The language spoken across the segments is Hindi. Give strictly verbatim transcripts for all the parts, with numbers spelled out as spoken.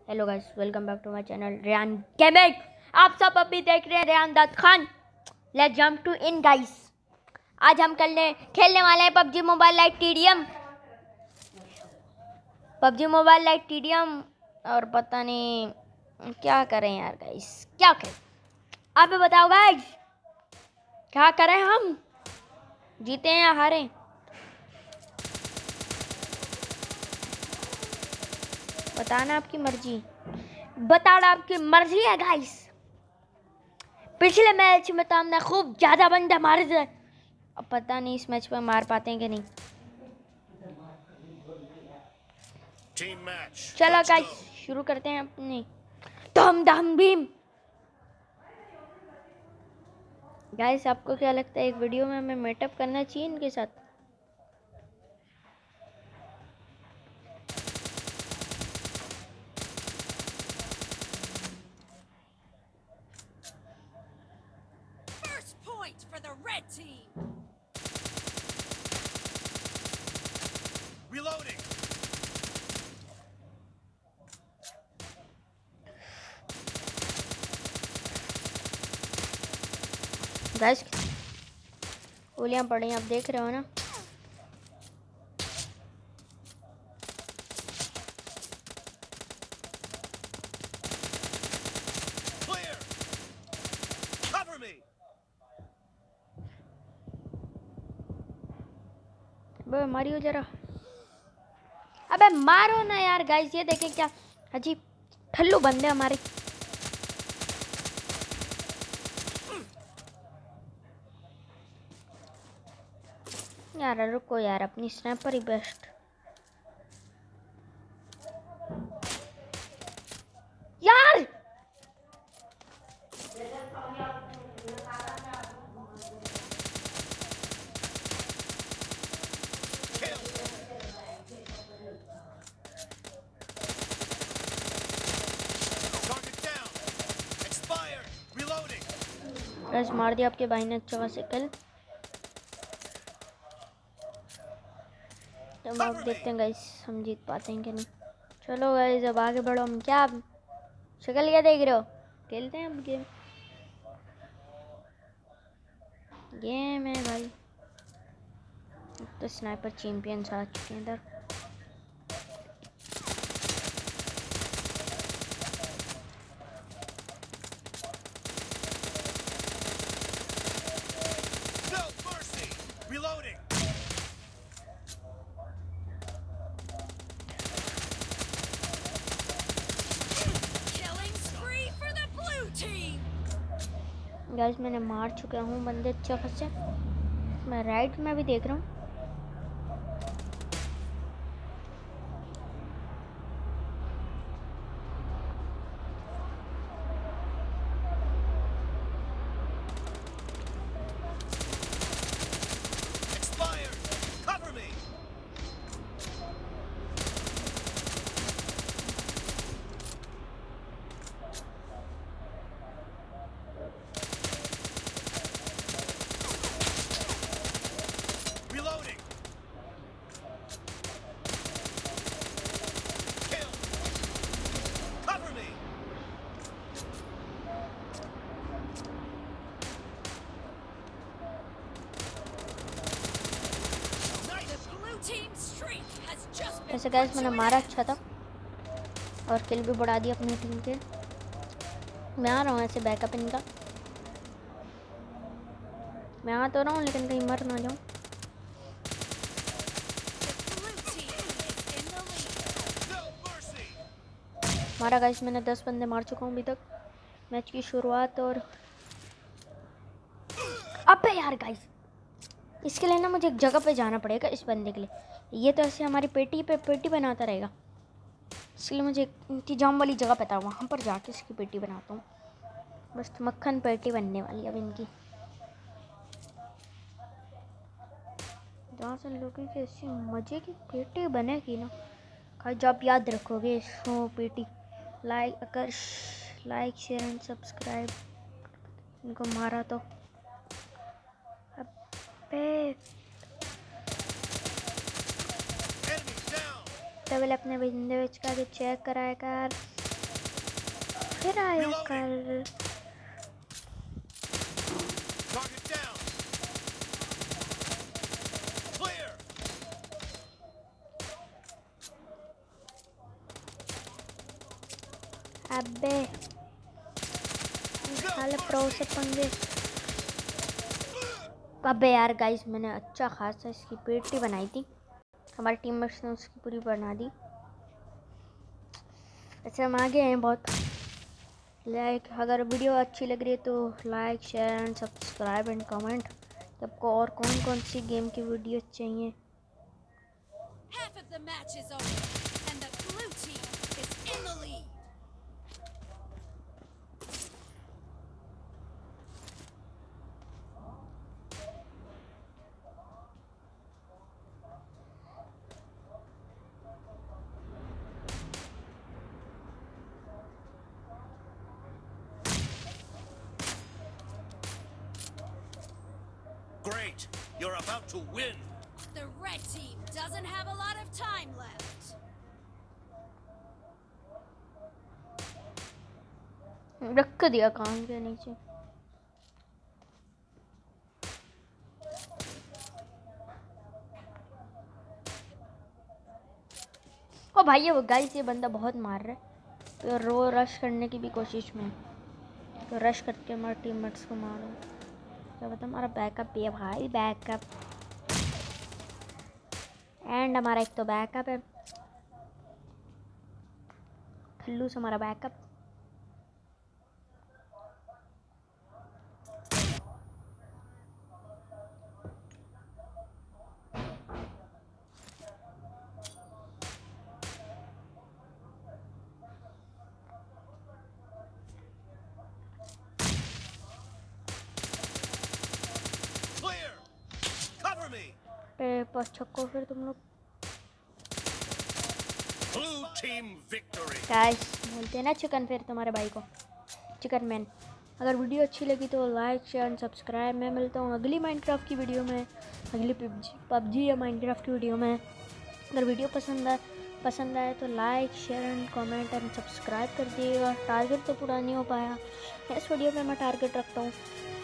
Hello guys, welcome back to my channel Rehan gaming. आप सब अभी देख रहे हैं रेहान दाद खान। लेट्स जंप टू इन गाइस। आज हम करने खेलने वाले हैं PUBG mobile lite TDM PUBG mobile lite TDM और पता नहीं क्या करें यार गाइस, क्या करें आप भी बताओ गाइस, क्या करें? हम जीते हैं या हारे? बताना, आपकी मर्जी। बताना, आपकी मर्जी है गाइस। पिछले मैच में तो हमने खूब ज्यादा बंदे मारे थे, अब पता नहीं इस मैच में मार पाते हैं कि नहीं। चलो गाइस, शुरू करते हैं अपनी धम धम भीम। गाइस, आपको क्या लगता है एक वीडियो में हमें मेटअप करना चाहिए इनके साथ? गाइस, गोलियां पड़ी, आप देख रहे हो ना। अबे मारियो जरा, अबे मारो ना यार। गाइस, ये देखें क्या अजीब ठल्लू बंदे हमारे। यार रुको यार, अपनी स्नैपर ही बेस्ट। यार गाइस, मार दिया आपके भाई ने अच्छा खासा किल। तो अब देखते हैं गाइस, हम जीत पाते हैं कि नहीं। चलो गाइस, अब आगे बढ़ो। हम क्या शक्ल क्या देख रहे हो? खेलते हैं अब गेम। गेम है भाई, तो स्नाइपर चैंपियंस आ चुके हैं इधर। गाइस, मैंने मार चुका हूँ बंदे अच्छे खासे। मैं राइट में भी देख रहा हूँ। ऐसे गाइस, मैंने मारा अच्छा था और किल भी बढ़ा दिया अपनी टीम के। मैं आ रहा हूँ ऐसे बैकअप इनका। मैं आ तो रहा हूँ लेकिन कहीं मर ना जाऊँ। मारा गाइस, मैंने दस बंदे मार चुका हूँ अभी तक मैच की शुरुआत। और अबे यार गाइस, इसके लिए ना मुझे एक जगह पे जाना पड़ेगा इस बंदे के लिए। ये तो ऐसे हमारी पेटी पे पेटी बनाता रहेगा, इसलिए मुझे इंतजाम वाली जगह पता है, वहाँ पर जाके इसकी पेटी बनाता हूँ। बस मक्खन पेटी बनने वाली अब इनकी, जहाँ से लोगों की ऐसी मज़े की पेटी बनेगी ना। खाई जब याद रखोगे इसको पेटी। लाइक अगर लाइक शेयर एंड सब्सक्राइब। इनको मारा तो अबे तबल अपने बंदे का भी चेक कराया कर। फिर आया कल। अबे साले प्रो से पंगे। अबे यार गाइस, मैंने अच्छा खासा इसकी पेटी बनाई थी, हमारे टीममेट्स ने उसकी पूरी बना दी। ऐसे हम आगे हैं बहुत। लाइक अगर वीडियो अच्छी लग रही है तो like share and subscribe and comment. आपको और कौन कौन सी गेम की वीडियो चाहिए। Half of the match is over, and the blue team is in the lead. Great! You're about to win! The red team doesn't have a lot of time left. रख दिया कान के नीचे। ओ भाई ये गाइस, ये बंदा बहुत मार रहा है तो रो रश करने की भी कोशिश में, तो रश करके हमारे टीममेट्स को मारो। क्या बता, हमारा बैकअप भी है भाई, बैकअप। एंड हमारा एक तो बैकअप है, खल्लू से हमारा बैकअप। पास छक्को फिर तुम लोग। Blue team victory. गाइस बोलते हैं ना चिकन, फिर तुम्हारे भाई को चिकन मैन। अगर वीडियो अच्छी लगी तो लाइक शेयर एंड सब्सक्राइब। मैं मिलता हूँ अगली माइनक्राफ्ट की वीडियो में, अगली पबजी पबजी या माइनक्राफ्ट की वीडियो में। अगर वीडियो पसंद आए पसंद आए तो like share and comment and subscribe कर दिएगा। टारगेट तो पूरा नहीं हो पाया, इस वीडियो पे मैं टारगेट रखता हूँ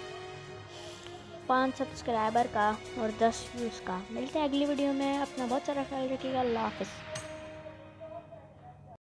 पाँच सब्सक्राइबर का और दस व्यूज़ का। मिलते हैं अगली वीडियो में, अपना बहुत सारा ख्याल रखिएगा। अल्लाह हाफ़िज़।